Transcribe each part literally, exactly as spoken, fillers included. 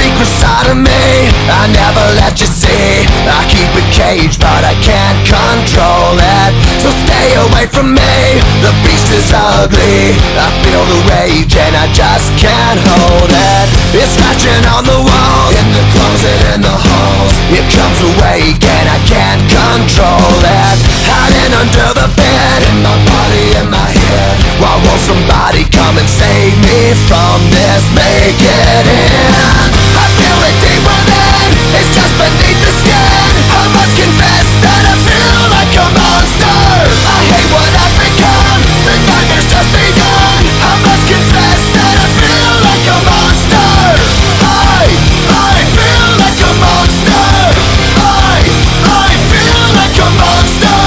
secret side of me I never let you see. I keep it caged but I can't control it. So stay away from me, the beast is ugly. I feel the rage and I just can't hold it. It's scratching on the walls, in the closet, in the halls. It comes awake and I can't control it. Hiding under the bed, in my body, in my head. Why won't somebody come and save me from this? Make it end. I feel it deep within, it's just beneath the skin. I must confess that I feel like a monster. I hate what I've become, the nightmare's just begun. I must confess that I feel like a monster. I, I feel like a monster. I, I feel like a monster.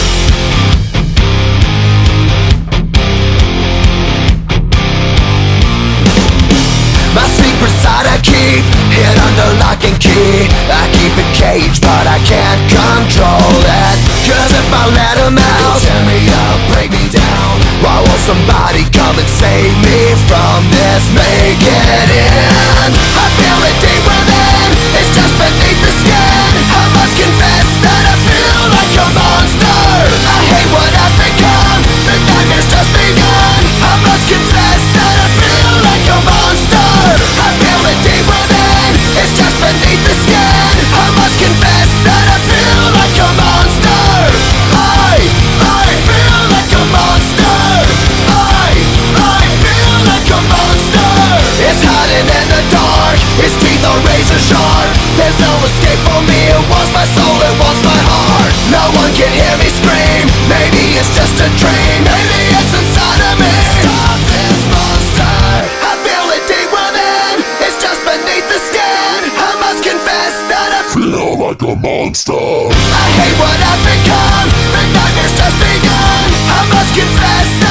My secret side I keep hid under lock and key. I keep it caged but I can't control it. Cause if I let him out, he'll tear me up, break me down. Why won't somebody come and save me from this? Make it end. I feel it deep within, it's just beneath the skin. I must confess that I feel like a monster. I hate what I've become, the nightmare's just begun. I must confess that I feel like a monster. I feel it deep within, it's just beneath the skin. I must confess that I feel like a monster. I, I feel like a monster. I, I feel like a monster. It's hiding in the dark, its teeth are razor sharp. There's no escape for me, it wants my soul, it wants my heart. No one can hear me scream, maybe it's just a dream. Maybe it's inside of me. Stop this monster. I feel it deep within, it's just beneath the skin. I must confess that I feel like a monster. I hate what I've become, the nightmare's just begun. I must confess